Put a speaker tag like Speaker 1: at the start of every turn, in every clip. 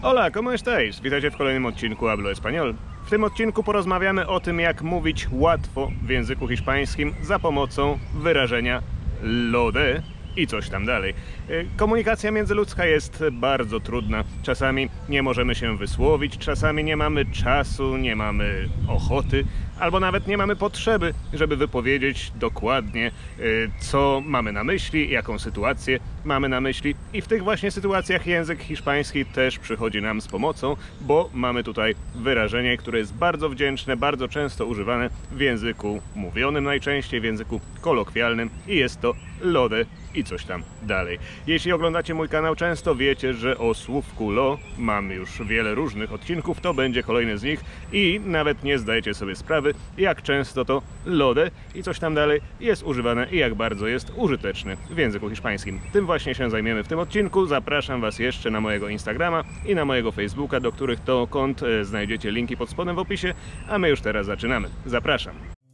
Speaker 1: Hola, ¿cómo estáis? Witajcie w kolejnym odcinku Hablo Español. W tym odcinku porozmawiamy o tym, jak mówić łatwo w języku hiszpańskim za pomocą wyrażenia lo de i coś tam dalej. Komunikacja międzyludzka jest bardzo trudna. Czasami nie możemy się wysłowić, czasami nie mamy czasu, nie mamy ochoty, albo nawet nie mamy potrzeby, żeby wypowiedzieć dokładnie, co mamy na myśli, jaką sytuację mamy na myśli. I w tych właśnie sytuacjach język hiszpański też przychodzi nam z pomocą, bo mamy tutaj wyrażenie, które jest bardzo wdzięczne, bardzo często używane w języku mówionym najczęściej, w języku kolokwialnym i jest to lo de i coś tam dalej. Jeśli oglądacie mój kanał często, wiecie, że o słówku lo mam już wiele różnych odcinków, to będzie kolejny z nich i nawet nie zdajecie sobie sprawy, jak często to lo de i coś tam dalej jest używane i jak bardzo jest użyteczne w języku hiszpańskim. Tym właśnie się zajmiemy w tym odcinku. Zapraszam Was jeszcze na mojego Instagrama i na mojego Facebooka, do których to kont znajdziecie linki pod spodem w opisie, a my już teraz zaczynamy. Zapraszam!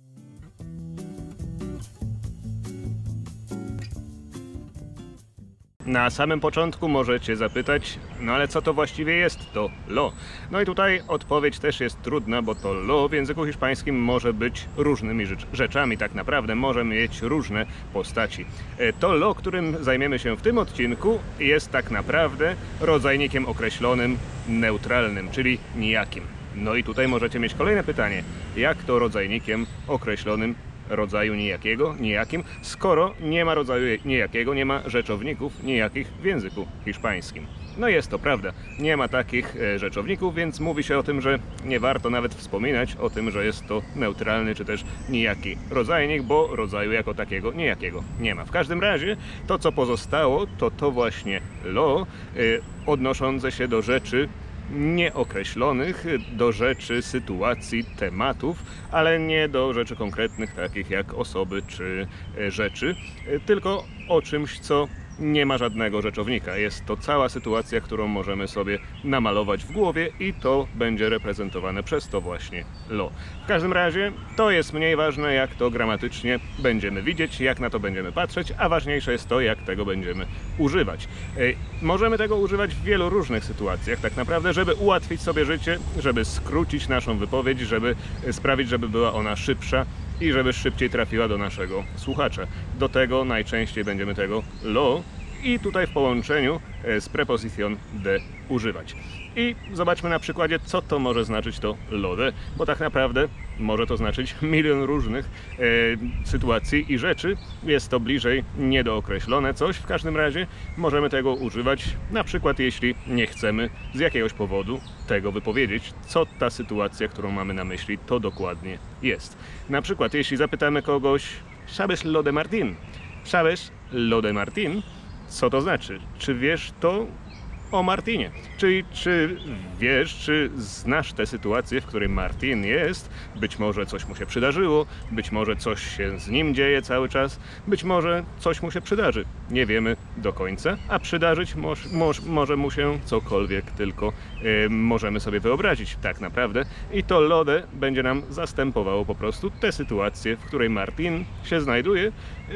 Speaker 1: Na samym początku możecie zapytać, no ale co to właściwie jest to lo? No i tutaj odpowiedź też jest trudna, bo to lo w języku hiszpańskim może być różnymi rzeczami, tak naprawdę może mieć różne postaci. To lo, którym zajmiemy się w tym odcinku, jest tak naprawdę rodzajnikiem określonym neutralnym, czyli nijakim. No i tutaj możecie mieć kolejne pytanie, jak to rodzajnikiem określonym rodzaju nijakim, skoro nie ma rodzaju nijakiego, nie ma rzeczowników nijakich w języku hiszpańskim. No jest to prawda, nie ma takich rzeczowników, więc mówi się o tym, że nie warto nawet wspominać o tym, że jest to neutralny czy też nijaki rodzajnik, bo rodzaju jako takiego nijakiego nie ma. W każdym razie to, co pozostało, to właśnie lo odnoszące się do rzeczy nieokreślonych, do rzeczy, sytuacji, tematów, ale nie do rzeczy konkretnych, takich jak osoby czy rzeczy, tylko o czymś, co nie ma żadnego rzeczownika. Jest to cała sytuacja, którą możemy sobie namalować w głowie i to będzie reprezentowane przez to właśnie lo. W każdym razie to jest mniej ważne, jak to gramatycznie będziemy widzieć, jak na to będziemy patrzeć, a ważniejsze jest to, jak tego będziemy używać. Możemy tego używać w wielu różnych sytuacjach, tak naprawdę, żeby ułatwić sobie życie, żeby skrócić naszą wypowiedź, żeby sprawić, żeby była ona szybsza i żeby szybciej trafiła do naszego słuchacza. Do tego najczęściej będziemy tego lo i tutaj w połączeniu z prepozycją de używać. I zobaczmy na przykładzie, co to może znaczyć to lo de, bo tak naprawdę może to znaczyć milion różnych sytuacji i rzeczy. Jest to bliżej niedookreślone coś. W każdym razie możemy tego używać, na przykład jeśli nie chcemy z jakiegoś powodu tego wypowiedzieć, co ta sytuacja, którą mamy na myśli, to dokładnie jest. Na przykład jeśli zapytamy kogoś, ¿sabes lo de Martín? ¿Sabes lo de Martín? Co to znaczy? Czy wiesz to o Martinie? Czyli czy wiesz, czy znasz tę sytuację, w której Martin jest? Być może coś mu się przydarzyło, być może coś się z nim dzieje cały czas, być może coś mu się przydarzy. Nie wiemy do końca, a przydarzyć może mu się cokolwiek tylko możemy sobie wyobrazić tak naprawdę. I to lo de będzie nam zastępowało po prostu tę sytuację, w której Martin się znajduje,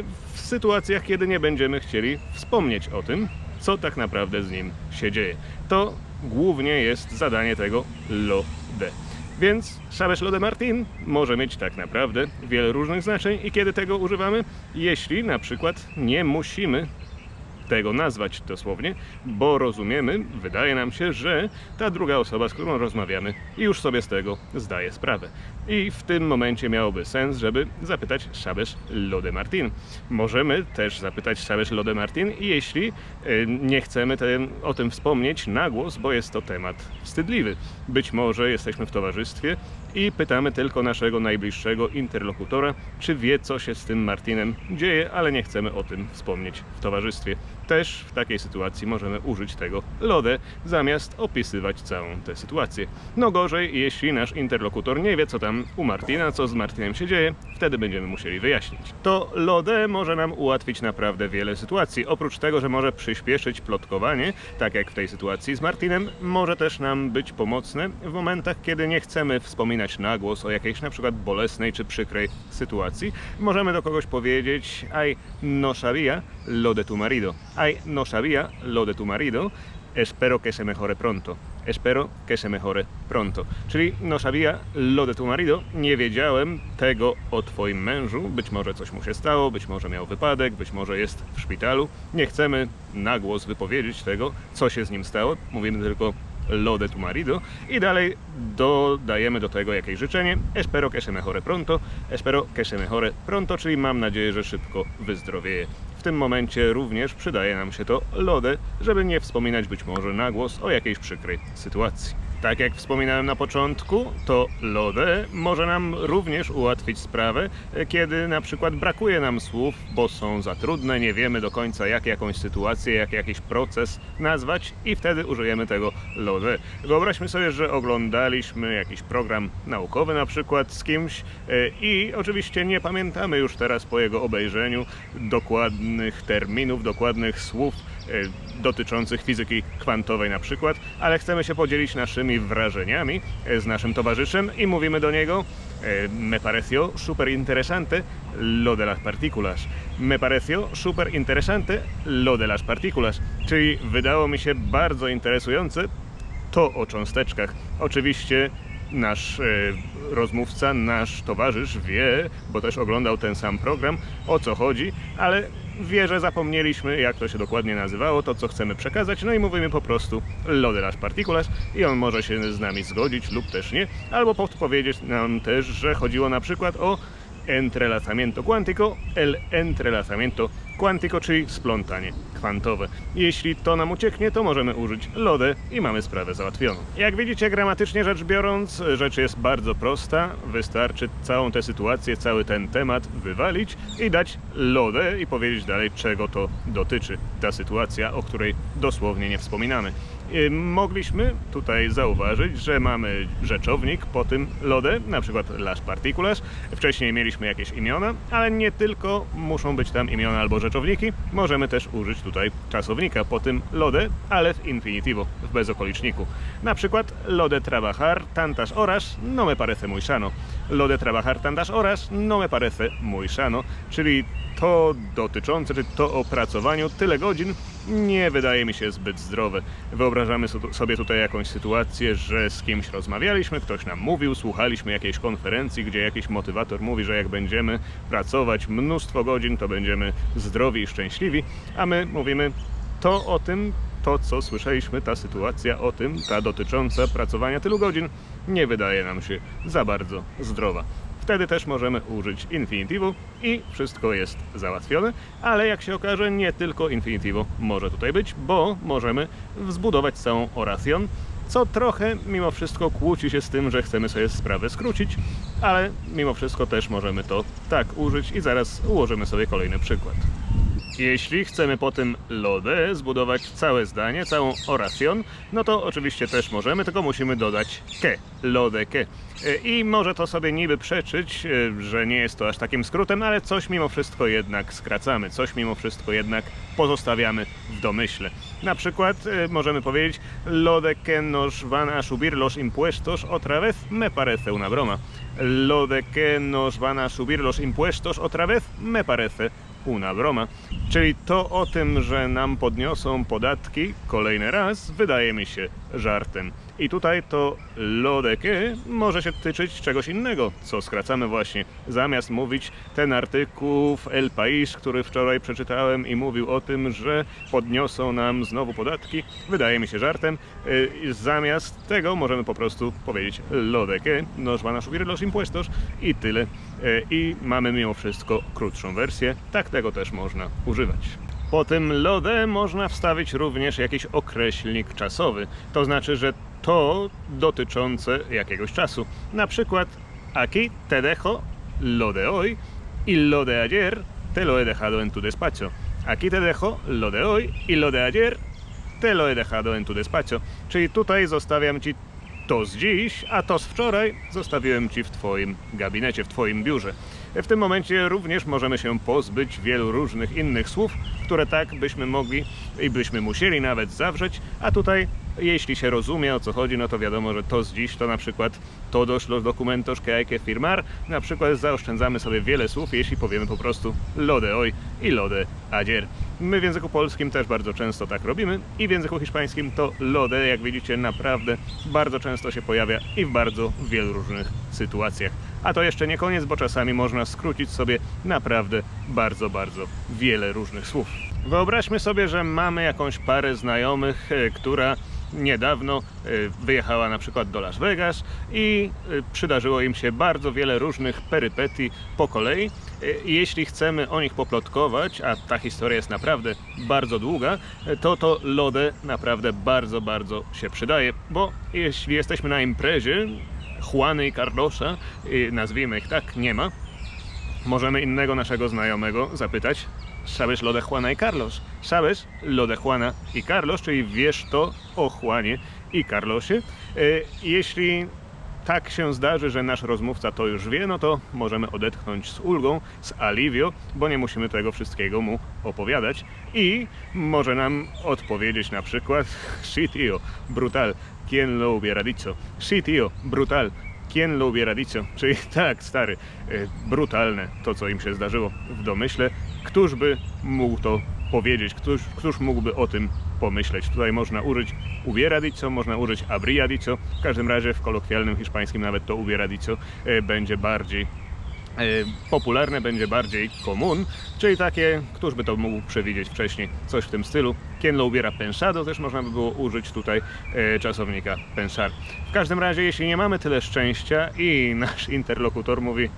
Speaker 1: w sytuacjach, kiedy nie będziemy chcieli wspomnieć o tym, co tak naprawdę z nim się dzieje. To głównie jest zadanie tego lo de. Więc ¿sabes lo de Martín? Może mieć tak naprawdę wiele różnych znaczeń i kiedy tego używamy, jeśli na przykład nie musimy tego nazwać dosłownie, bo rozumiemy, wydaje nam się, że ta druga osoba, z którą rozmawiamy, już sobie z tego zdaje sprawę. I w tym momencie miałoby sens, żeby zapytać ¿sabes lo de Martín? Możemy też zapytać ¿sabes lo de Martín? I jeśli nie chcemy o tym wspomnieć na głos, bo jest to temat wstydliwy. Być może jesteśmy w towarzystwie i pytamy tylko naszego najbliższego interlokutora, czy wie, co się z tym Martinem dzieje, ale nie chcemy o tym wspomnieć w towarzystwie. Też w takiej sytuacji możemy użyć tego lo de, zamiast opisywać całą tę sytuację. No gorzej, jeśli nasz interlokutor nie wie, co tam u Martina, co z Martinem się dzieje, wtedy będziemy musieli wyjaśnić. To lo de może nam ułatwić naprawdę wiele sytuacji. Oprócz tego, że może przyspieszyć plotkowanie, tak jak w tej sytuacji z Martinem, może też nam być pomocne w momentach, kiedy nie chcemy wspominać na głos o jakiejś na przykład bolesnej czy przykrej sytuacji. Możemy do kogoś powiedzieć ay, no sabía lo de tu marido. Ay, no sabía lo de tu marido. Espero que se mejore pronto. espero que se mejore pronto. Czyli no sabía lo de tu marido, nie wiedziałem tego o twoim mężu, być może coś mu się stało, być może miał wypadek, być może jest w szpitalu. Nie chcemy na głos wypowiedzieć tego, co się z nim stało, mówimy tylko lo de tu marido i dalej dodajemy do tego jakieś życzenie, espero que se mejore pronto, czyli mam nadzieję, że szybko wyzdrowieje. W tym momencie również przydaje nam się to lode, żeby nie wspominać być może na głos o jakiejś przykrej sytuacji. Tak jak wspominałem na początku, to lode może nam również ułatwić sprawę, kiedy na przykład brakuje nam słów, bo są za trudne, nie wiemy do końca jak jakąś sytuację, jak jakiś proces nazwać i wtedy użyjemy tego lode. Wyobraźmy sobie, że oglądaliśmy jakiś program naukowy na przykład z kimś i oczywiście nie pamiętamy już teraz po jego obejrzeniu dokładnych terminów, dokładnych słów dotyczących fizyki kwantowej na przykład, ale chcemy się podzielić naszymi wrażeniami z naszym towarzyszem i mówimy do niego me pareció súper interesante lo de las partículas. Me pareció súper interesante lo de las partículas. Czyli wydało mi się bardzo interesujące to o cząsteczkach. Oczywiście nasz rozmówca, nasz towarzysz wie, bo też oglądał ten sam program, o co chodzi, ale wie, że zapomnieliśmy, jak to się dokładnie nazywało, to co chcemy przekazać, no i mówimy po prostu lo de las partículas i on może się z nami zgodzić lub też nie, albo podpowiedzieć nam też, że chodziło na przykład o entrelazamiento cuántico, el entrelazamiento cuántico, czyli splątanie kwantowe. Jeśli to nam ucieknie, to możemy użyć lode i mamy sprawę załatwioną. Jak widzicie, gramatycznie rzecz biorąc, rzecz jest bardzo prosta. Wystarczy całą tę sytuację, cały ten temat wywalić i dać lode i powiedzieć dalej, czego to dotyczy ta sytuacja, o której dosłownie nie wspominamy. Mogliśmy tutaj zauważyć, że mamy rzeczownik po tym lode, na przykład las partículas. Wcześniej mieliśmy jakieś imiona, ale nie tylko muszą być tam imiona albo rzeczowniki. Możemy też użyć tutaj czasownika po tym lode, ale w infinitivo, w bezokoliczniku. Na przykład lo de trabajar tantas horas no me parece muy sano. Lo de trabajar tantas horas no me parece muy sano, czyli to dotyczące, czy to o pracowaniu tyle godzin nie wydaje mi się zbyt zdrowe. Wyobrażamy sobie tutaj jakąś sytuację, że z kimś rozmawialiśmy, ktoś nam mówił, słuchaliśmy jakiejś konferencji, gdzie jakiś motywator mówi, że jak będziemy pracować mnóstwo godzin, to będziemy zdrowi i szczęśliwi, a my mówimy to o tym, to co słyszeliśmy, ta sytuacja o tym, ta dotycząca pracowania tylu godzin, nie wydaje nam się za bardzo zdrowa. Wtedy też możemy użyć infinitivu i wszystko jest załatwione, ale jak się okaże, nie tylko infinitivo może tutaj być, bo możemy zbudować całą oracją, co trochę mimo wszystko kłóci się z tym, że chcemy sobie sprawę skrócić, ale mimo wszystko też możemy to tak użyć i zaraz ułożymy sobie kolejny przykład. Jeśli chcemy po tym lode zbudować całe zdanie, całą oracją, no to oczywiście też możemy, tylko musimy dodać que, lode que. I może to sobie niby przeczyć, że nie jest to aż takim skrótem, ale coś mimo wszystko jednak skracamy, coś mimo wszystko jednak pozostawiamy w domyśle. Na przykład możemy powiedzieć lo de que nos van a subir los impuestos otra vez me parece una broma. Lo de que nos van a subir los impuestos otra vez me parece una broma. Czyli to o tym, że nam podniosą podatki kolejny raz, wydaje mi się żartem. I tutaj to lo de que może się tyczyć czegoś innego, co skracamy właśnie. Zamiast mówić ten artykuł w El País, który wczoraj przeczytałem i mówił o tym, że podniosą nam znowu podatki, wydaje mi się żartem. Zamiast tego możemy po prostu powiedzieć lo de que nos van a subir los impuestos i tyle. I mamy mimo wszystko krótszą wersję. Tak tego też można używać. Po tym lode można wstawić również jakiś określnik czasowy. To znaczy, że to dotyczące jakiegoś czasu. Na przykład aquí te dejo lo de hoy y lo de ayer te lo he dejado en tu despacho. Aquí te dejo lo de hoy y lo de ayer te lo he dejado en tu despacho. Czyli tutaj zostawiam ci to z dziś, a to z wczoraj zostawiłem ci w twoim gabinecie, w twoim biurze. W tym momencie również możemy się pozbyć wielu różnych innych słów, które tak byśmy mogli i byśmy musieli nawet zawrzeć, a tutaj jeśli się rozumie, o co chodzi, no to wiadomo, że to z dziś to na przykład todos los documentos que hay que firmar. Na przykład zaoszczędzamy sobie wiele słów, jeśli powiemy po prostu lo de hoy i lo de ayer. My w języku polskim też bardzo często tak robimy i w języku hiszpańskim to lodę, jak widzicie, naprawdę bardzo często się pojawia i w bardzo wielu różnych sytuacjach. A to jeszcze nie koniec, bo czasami można skrócić sobie naprawdę bardzo wiele różnych słów. Wyobraźmy sobie, że mamy jakąś parę znajomych, która niedawno wyjechała na przykład do Las Vegas i przydarzyło im się bardzo wiele różnych perypetii po kolei. Jeśli chcemy o nich poplotkować, a ta historia jest naprawdę bardzo długa, to lodę naprawdę bardzo się przydaje, bo jeśli jesteśmy na imprezie Juany i Carlosa, nazwijmy ich tak, nie ma, możemy innego naszego znajomego zapytać: ¿Sabes lo de Juana y Carlos? ¿Sabes lo de Juana y Carlos? Czyli wiesz to o Juanie i Carlosie. Jeśli tak się zdarzy, że nasz rozmówca to już wie, no to możemy odetchnąć z ulgą, z alivio, bo nie musimy tego wszystkiego mu opowiadać i może nam odpowiedzieć na przykład: Sí, tío, brutal, ¿quién lo hubiera dicho? Sí, tío, brutal, ¿quién lo hubiera dicho? Czyli tak, stary, brutalne to, co im się zdarzyło w domyśle. Któż by mógł to powiedzieć? Któż mógłby o tym pomyśleć? Tutaj można użyć hubiera dicho, można użyć habría dicho. W każdym razie w kolokwialnym hiszpańskim nawet to hubiera dicho będzie bardziej popularne, będzie bardziej komun, czyli takie, któż by to mógł przewidzieć wcześniej, coś w tym stylu. Quien lo hubiera pensado, też można by było użyć tutaj czasownika pensar. W każdym razie, jeśli nie mamy tyle szczęścia i nasz interlokutor mówi,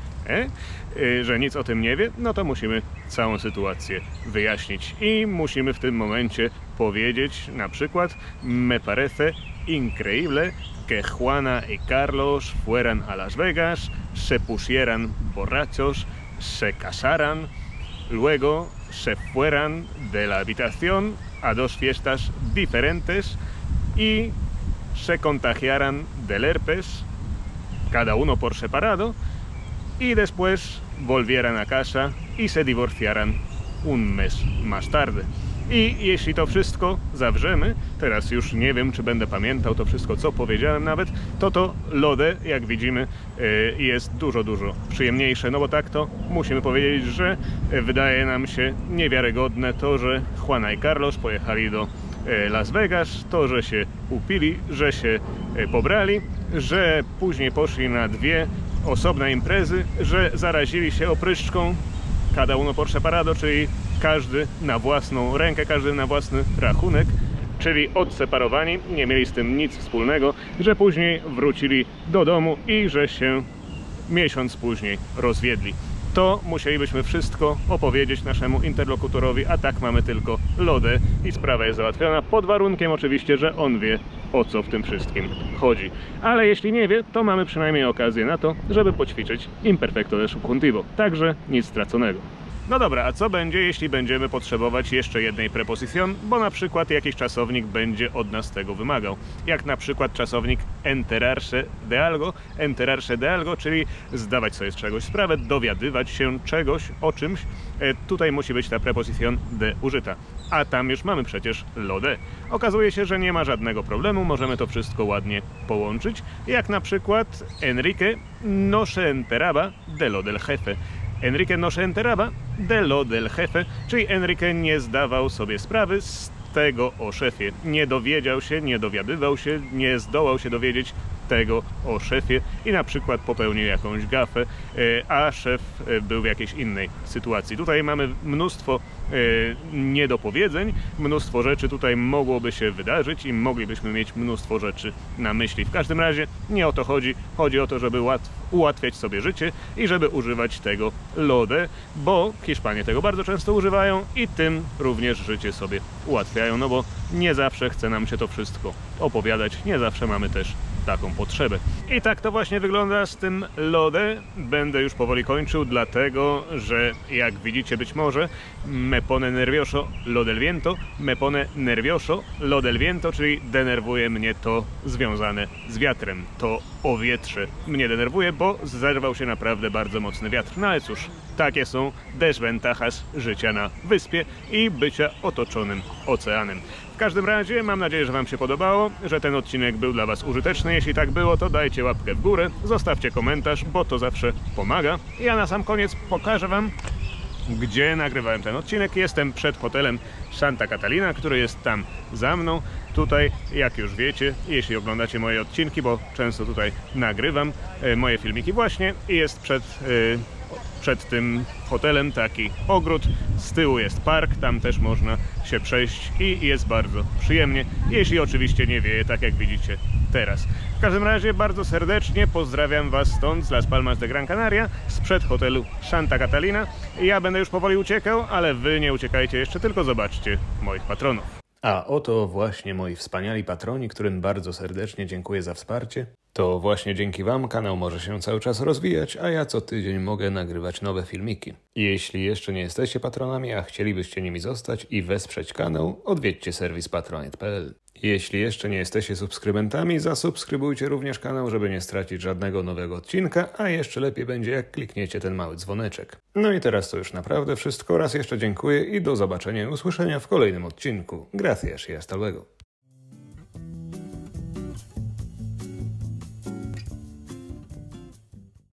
Speaker 1: że nic o tym nie wie, no to musimy całą sytuację wyjaśnić i musimy w tym momencie powiedzieć na przykład: Me parece increíble que Juana y Carlos fueran a Las Vegas, se pusieran borrachos, se casaran, luego se fueran de la habitación a dos fiestas diferentes y se contagiaran del herpes, cada uno por separado, y después volvieran a casa y se divorciaran un mes más tarde. I jeśli to wszystko zawrzemy, teraz już nie wiem, czy będę pamiętał to wszystko, co powiedziałem nawet, to lodę, jak widzimy, jest dużo przyjemniejsze, no bo tak to musimy powiedzieć, że wydaje nam się niewiarygodne to, że Juana i Carlos pojechali do Las Vegas, to, że się upili, że się pobrali, że później poszli na dwie osobne imprezy, że zarazili się opryszczką, cada uno por separado, czyli każdy na własną rękę, każdy na własny rachunek, czyli odseparowani, nie mieli z tym nic wspólnego, że później wrócili do domu i że się miesiąc później rozwiedli. To musielibyśmy wszystko opowiedzieć naszemu interlokutorowi, a tak mamy tylko lodę i sprawa jest załatwiona, pod warunkiem oczywiście, że on wie, o co w tym wszystkim chodzi. Ale jeśli nie wie, to mamy przynajmniej okazję na to, żeby poćwiczyć imperfecto de subjuntivo. Także nic straconego. No dobra, a co będzie, jeśli będziemy potrzebować jeszcze jednej prepozycjon, bo na przykład jakiś czasownik będzie od nas tego wymagał. Jak na przykład czasownik enterarse de algo, czyli zdawać sobie z czegoś sprawę, dowiadywać się czegoś o czymś. Tutaj musi być ta prepozycjon de użyta. A tam już mamy przecież lo de. Okazuje się, że nie ma żadnego problemu, możemy to wszystko ładnie połączyć. Jak na przykład Enrique no se enteraba de lo del jefe. Enrique no se enteraba de lo del jefe, czyli Enrique nie zdawał sobie sprawy z tego o szefie. Nie dowiedział się, nie dowiadywał się, nie zdołał się dowiedzieć tego o szefie i na przykład popełnił jakąś gafę, a szef był w jakiejś innej sytuacji. Tutaj mamy mnóstwo niedopowiedzeń, mnóstwo rzeczy tutaj mogłoby się wydarzyć i moglibyśmy mieć mnóstwo rzeczy na myśli. W każdym razie nie o to chodzi. Chodzi o to, żeby ułatwiać sobie życie i żeby używać tego lo de, bo Hiszpanie tego bardzo często używają i tym również życie sobie ułatwiają, no bo nie zawsze chce nam się to wszystko opowiadać, nie zawsze mamy też taką potrzebę. I tak to właśnie wygląda z tym lo de. Będę już powoli kończył, dlatego że jak widzicie być może me pone nervioso lo del viento, me pone nervioso lo del viento, czyli denerwuje mnie to związane z wiatrem. To o wietrze mnie denerwuje, bo zerwał się naprawdę bardzo mocny wiatr. No ale cóż, takie są desventajas życia na wyspie i bycia otoczonym oceanem. W każdym razie mam nadzieję, że Wam się podobało, że ten odcinek był dla Was użyteczny. Jeśli tak było, to dajcie łapkę w górę, zostawcie komentarz, bo to zawsze pomaga. Ja na sam koniec pokażę Wam, gdzie nagrywałem ten odcinek. Jestem przed hotelem Santa Catalina, który jest tam za mną. Tutaj, jak już wiecie, jeśli oglądacie moje odcinki, bo często tutaj nagrywam moje filmiki właśnie, i jest przed tym hotelem taki ogród, z tyłu jest park, tam też można się przejść i jest bardzo przyjemnie, jeśli oczywiście nie wieje, tak jak widzicie teraz. W każdym razie bardzo serdecznie pozdrawiam Was stąd, z Las Palmas de Gran Canaria, sprzed hotelu Santa Catalina. Ja będę już powoli uciekał, ale Wy nie uciekajcie jeszcze, tylko zobaczcie moich patronów. A oto właśnie moi wspaniali patroni, którym bardzo serdecznie dziękuję za wsparcie. To właśnie dzięki Wam kanał może się cały czas rozwijać, a ja co tydzień mogę nagrywać nowe filmiki. Jeśli jeszcze nie jesteście patronami, a chcielibyście nimi zostać i wesprzeć kanał, odwiedźcie serwis patronite.pl. Jeśli jeszcze nie jesteście subskrybentami, zasubskrybujcie również kanał, żeby nie stracić żadnego nowego odcinka, a jeszcze lepiej będzie, jak klikniecie ten mały dzwoneczek. No i teraz to już naprawdę wszystko. Raz jeszcze dziękuję i do zobaczenia i usłyszenia w kolejnym odcinku. Gracias y hasta luego.